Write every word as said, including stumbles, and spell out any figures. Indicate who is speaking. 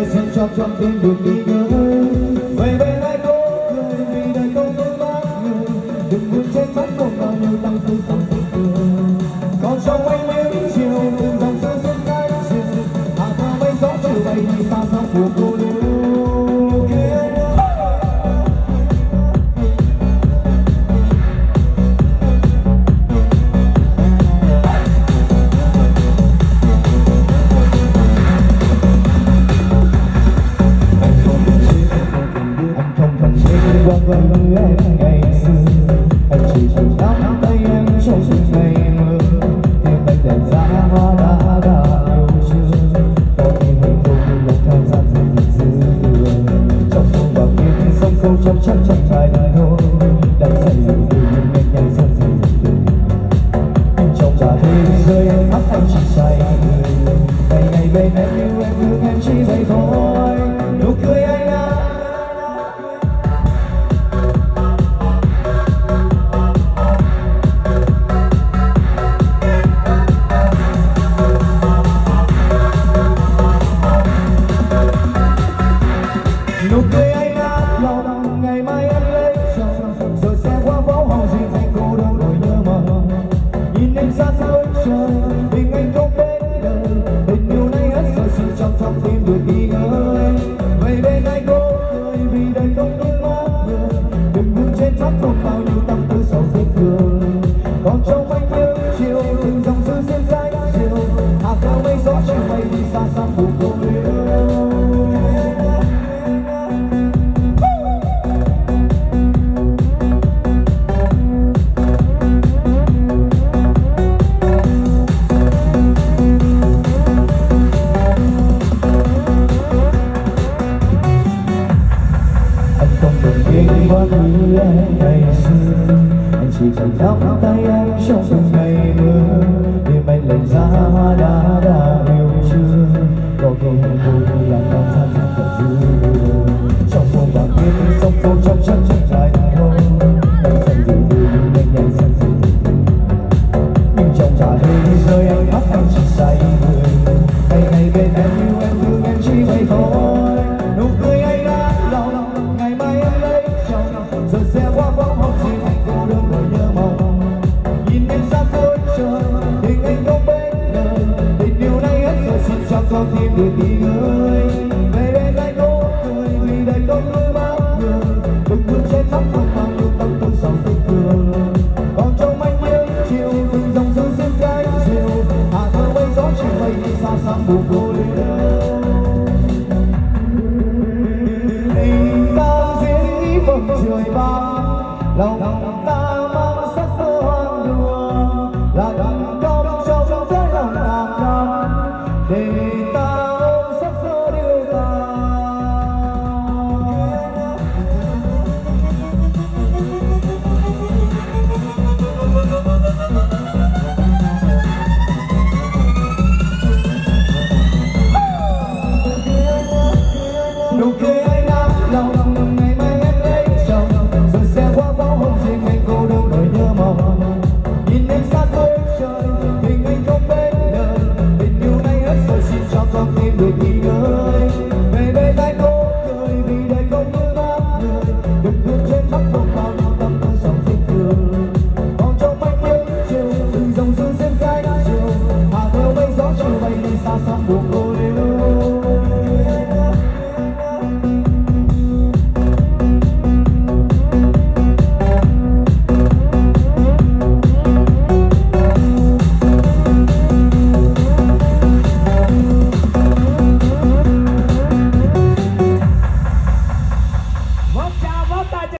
Speaker 1: xin cho con tim được đi ngơi. Về bên ai có cười vì đời không có mắt người, đừng buồn trên mắt không bao nhiêu tâm tư sống tình cười. Còn trong anh những chiều từng dòng sương sương cánh chiều, hạ theo mây gió chiều bay đi xa xa của cô đơn. Vâng em ngày xưa anh chỉ chịu nắm tay em trong những ngày mưa, tim anh đèn giá hoa đã đã yêu chưa, có khi hạnh phúc lúc thời gian dần dư trong sông vào kia sông câu trong chắc chẳng thành thôi, đang dậy dừng từ nhưng nhanh nhanh dần dần dần trong cả thế giới em mắt anh chỉ say người, ngày ngày bên em yêu em thương em chỉ vậy thôi, nụ cười anh đã nụ cười anh át lòng ngày mai em lấy chồng, rồi sẽ qua phố hồng gì thành cô đơn nỗi nhớ mong. Nhìn em xa xôi trời tình anh không bên đời, tình yêu này hết rồi xin trong trong tim được đi ngơi. Về bên anh cô cười vì đời không như mắt người, đừng buồn trên mắt không bao nhiêu tâm tư sầu tiếc thương. Còn trong anh những chiều từng dòng sương xiên dãi chiều, hạ theo mây gió chiều bay đi xa xa phủ cô liêu. Như em ngày xưa anh chỉ cần nắm tay em trong từng ngày mưa, đêm anh lạnh giá hoa đã đã yêu chưa, có khi hạnh phúc là cảm giác thật thật dư trong vùng bạc biên sông phố trong chân chân dài thôi, anh dần dần từ nhanh nhanh dần dần nhưng trong cả thế giới anh mắt anh chỉ say người, ngày ngày bên em yêu em thương em chỉ vậy thôi, nụ cười anh đã lòng ngày mai em lấy rồi sẽ qua bóng hồng gì thành cô đơn nỗi nhớ mong. Nhìn em xa xôi trời tình anh không bên đời, tình yêu này hết rồi xin cho con tim được đi ngơi. Về bên anh cô cười vì đời không như mắt người, đừng buồn trên mắt không bao nhiêu tâm tư sầu tiếc thương. Còn trong anh những chiều từng dòng sương xiên dãi chiều, hạ theo mây gió chiều bay đi xa xa phủ cô liêu. Tình ta diễn vầng trời bao lòng